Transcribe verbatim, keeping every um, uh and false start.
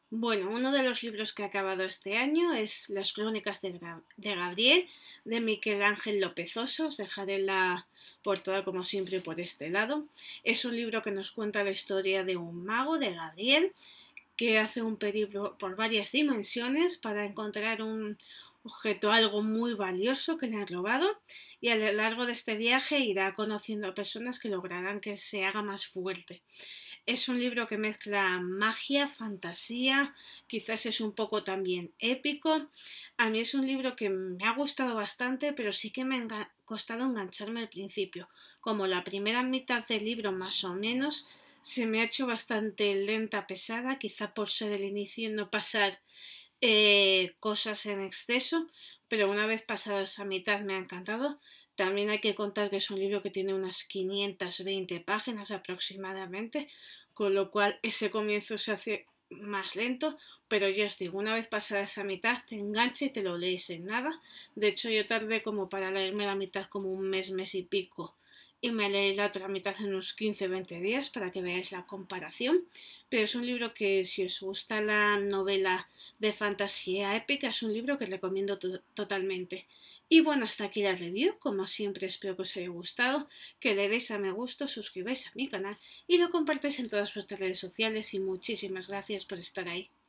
Bueno, uno de los libros que he acabado este año es Las Crónicas de, Gra- de Gabriel, de Miguel Ángel López Oso. Os dejaré la portada como siempre por este lado. Es un libro que nos cuenta la historia de un mago, de Gabriel, que hace un periplo por varias dimensiones para encontrar un objeto, algo muy valioso que le han robado, y a lo largo de este viaje irá conociendo a personas que lograrán que se haga más fuerte. Es un libro que mezcla magia, fantasía, quizás es un poco también épico. A mí es un libro que me ha gustado bastante, pero sí que me ha costado engancharme al principio. Como la primera mitad del libro más o menos se me ha hecho bastante lenta, pesada, quizá por ser el inicio y no pasar eh, cosas en exceso, pero una vez pasada esa mitad me ha encantado. También hay que contar que es un libro que tiene unas quinientas veinte páginas aproximadamente, con lo cual ese comienzo se hace más lento, pero ya os digo, una vez pasada esa mitad te engancha y te lo lees en nada. De hecho, yo tardé como para leerme la mitad como un mes, mes y pico, y me leí la otra mitad en unos quince veinte días para que veáis la comparación. Pero es un libro que, si os gusta la novela de fantasía épica, es un libro que recomiendo to totalmente. Y bueno, hasta aquí la review. Como siempre, espero que os haya gustado, que le deis a me gusta, suscribáis a mi canal y lo compartáis en todas vuestras redes sociales. Y muchísimas gracias por estar ahí.